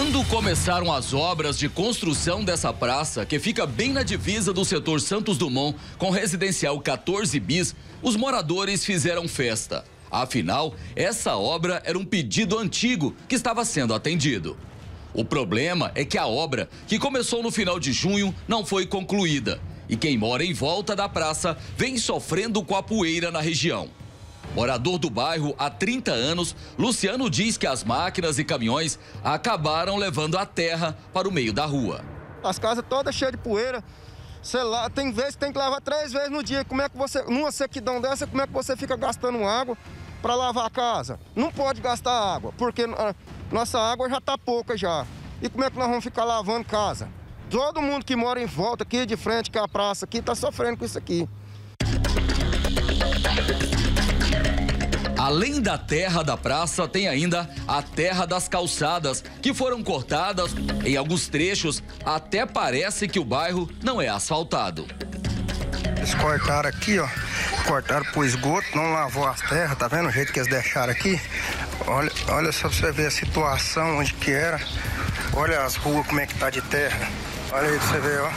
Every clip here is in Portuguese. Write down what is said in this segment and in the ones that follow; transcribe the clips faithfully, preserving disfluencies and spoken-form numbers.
Quando começaram as obras de construção dessa praça, que fica bem na divisa do setor Santos Dumont com residencial quatorze bis, os moradores fizeram festa. Afinal, essa obra era um pedido antigo que estava sendo atendido. O problema é que a obra, que começou no final de junho, não foi concluída. E quem mora em volta da praça vem sofrendo com a poeira na região. Morador do bairro há trinta anos, Luciano diz que as máquinas e caminhões acabaram levando a terra para o meio da rua. As casas todas cheias de poeira, sei lá, tem vezes que tem que lavar três vezes no dia. Como é que você, numa sequidão dessa, como é que você fica gastando água para lavar a casa? Não pode gastar água, porque a nossa água já está pouca já. E como é que nós vamos ficar lavando casa? Todo mundo que mora em volta aqui de frente com a praça aqui está sofrendo com isso aqui. Além da terra da praça, tem ainda a terra das calçadas, que foram cortadas. Em alguns trechos, até parece que o bairro não é asfaltado. Eles cortaram aqui, ó. Cortaram pro esgoto, não lavou as terras, tá vendo o jeito que eles deixaram aqui? Olha, olha só pra você ver a situação onde que era. Olha as ruas como é que tá de terra. Olha aí pra você ver, ó.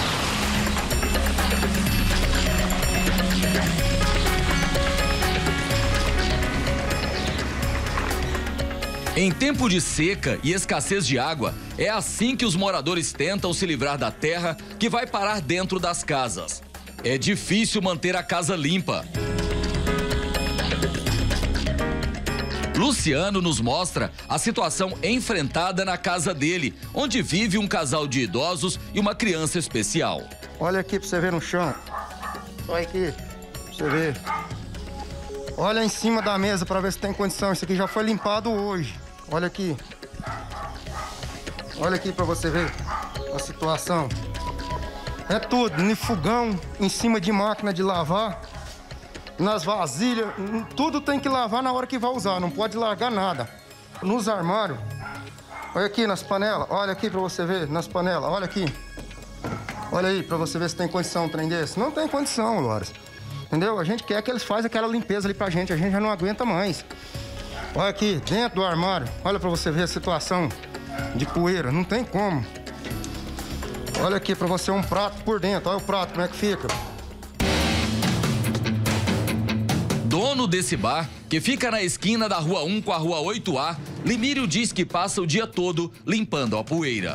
Em tempo de seca e escassez de água, é assim que os moradores tentam se livrar da terra que vai parar dentro das casas. É difícil manter a casa limpa. Luciano nos mostra a situação enfrentada na casa dele, onde vive um casal de idosos e uma criança especial. Olha aqui pra você ver no chão. Olha aqui, pra você ver. Olha em cima da mesa para ver se tem condição. Isso aqui já foi limpado hoje. Olha aqui. Olha aqui para você ver a situação. É tudo, no fogão, em cima de máquina de lavar, nas vasilhas, tudo tem que lavar na hora que vai usar, não pode largar nada. Nos armários, olha aqui nas panelas, olha aqui para você ver, nas panelas, olha aqui. Olha aí para você ver se tem condição um trem desse. Não tem condição, Loras. Entendeu? A gente quer que eles façam aquela limpeza ali pra gente, a gente já não aguenta mais. Olha aqui, dentro do armário, olha pra você ver a situação de poeira, não tem como. Olha aqui pra você um prato por dentro, olha o prato, como é que fica. Dono desse bar, que fica na esquina da Rua um com a Rua oito A, Limírio diz que passa o dia todo limpando a poeira.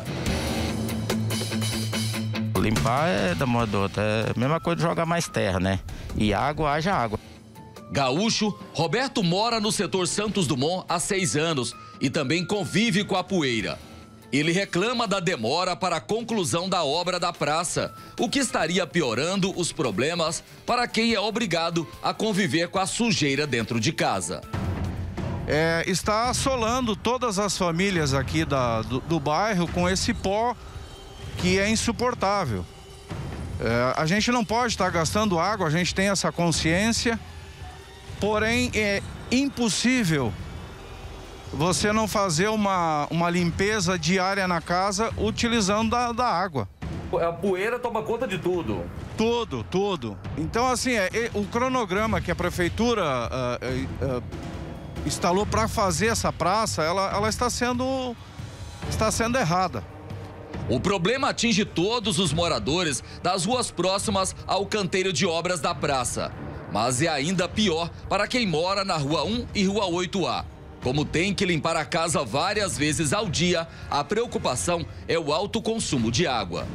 Limpar é da moda do outro, é a mesma coisa de jogar mais terra, né? E água, haja água. Gaúcho, Roberto mora no setor Santos Dumont há seis anos e também convive com a poeira. Ele reclama da demora para a conclusão da obra da praça, o que estaria piorando os problemas para quem é obrigado a conviver com a sujeira dentro de casa. É, está assolando todas as famílias aqui da, do, do bairro com esse pó que é insuportável. É, a gente não pode estar gastando água, a gente tem essa consciência, porém é impossível você não fazer uma, uma limpeza diária na casa utilizando da, da água. A poeira toma conta de tudo. Tudo, tudo. Então, assim, é, é, o cronograma que a prefeitura uh, uh, uh, instalou para fazer essa praça, ela, ela está sendo, está sendo errada. O problema atinge todos os moradores das ruas próximas ao canteiro de obras da praça. Mas é ainda pior para quem mora na Rua um e Rua oito A. Como tem que limpar a casa várias vezes ao dia, a preocupação é o alto consumo de água.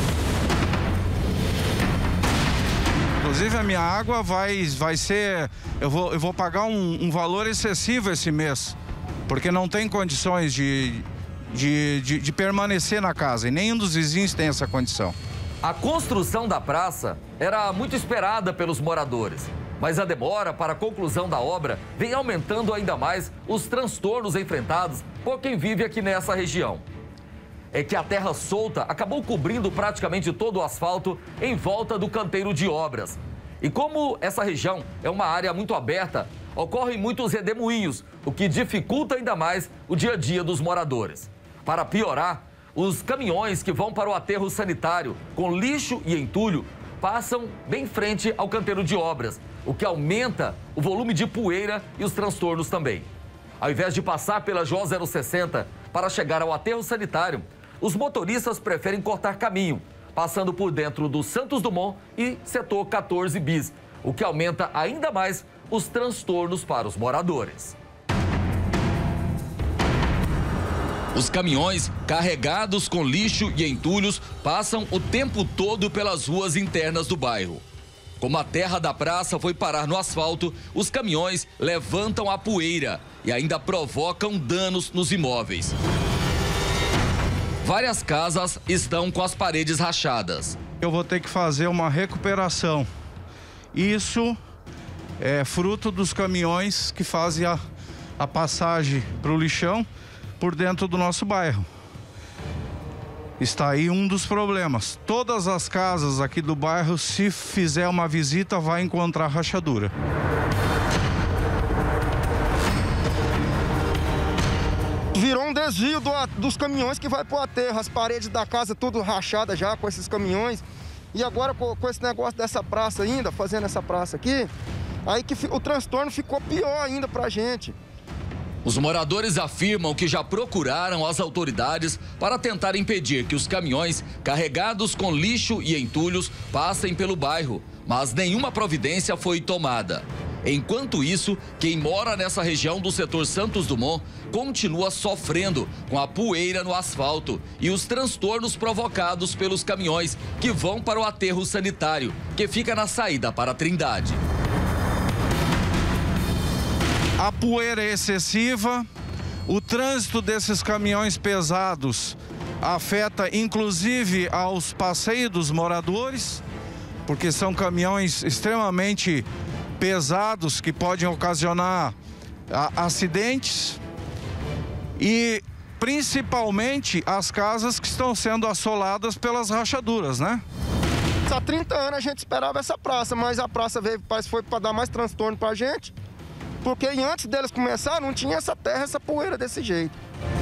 Inclusive a minha água vai, vai ser... Eu vou, eu vou pagar um, um valor excessivo esse mês, porque não tem condições de... De, de, de permanecer na casa, e nenhum dos vizinhos tem essa condição. A construção da praça era muito esperada pelos moradores, mas a demora para a conclusão da obra vem aumentando ainda mais os transtornos enfrentados por quem vive aqui nessa região. É que a terra solta acabou cobrindo praticamente todo o asfalto em volta do canteiro de obras. E como essa região é uma área muito aberta, ocorrem muitos redemoinhos, o que dificulta ainda mais o dia a dia dos moradores. Para piorar, os caminhões que vão para o aterro sanitário com lixo e entulho passam bem frente ao canteiro de obras, o que aumenta o volume de poeira e os transtornos também. Ao invés de passar pela J zero sessenta, para chegar ao aterro sanitário, os motoristas preferem cortar caminho, passando por dentro do Santos Dumont e setor quatorze bis, o que aumenta ainda mais os transtornos para os moradores. Os caminhões carregados com lixo e entulhos passam o tempo todo pelas ruas internas do bairro. Como a terra da praça foi parar no asfalto, os caminhões levantam a poeira e ainda provocam danos nos imóveis. Várias casas estão com as paredes rachadas. Eu vou ter que fazer uma recuperação. Isso é fruto dos caminhões que fazem a, a passagem para o lixão por dentro do nosso bairro. Está aí um dos problemas. Todas as casas aqui do bairro, se fizer uma visita, vai encontrar rachadura. Virou um desvio do, dos caminhões que vai pro aterro. As paredes da casa tudo rachadas já com esses caminhões. E agora com, com esse negócio dessa praça ainda, fazendo essa praça aqui, aí que o transtorno ficou pior ainda pra gente. Os moradores afirmam que já procuraram as autoridades para tentar impedir que os caminhões carregados com lixo e entulhos passem pelo bairro, mas nenhuma providência foi tomada. Enquanto isso, quem mora nessa região do setor Santos Dumont continua sofrendo com a poeira no asfalto e os transtornos provocados pelos caminhões que vão para o aterro sanitário, que fica na saída para a Trindade. A poeira é excessiva, o trânsito desses caminhões pesados afeta inclusive aos passeios dos moradores, porque são caminhões extremamente pesados que podem ocasionar a, acidentes e principalmente as casas que estão sendo assoladas pelas rachaduras, né? Há trinta anos a gente esperava essa praça, mas a praça veio, foi para dar mais transtorno para a gente. Porque antes deles começar, não tinha essa terra, essa poeira desse jeito.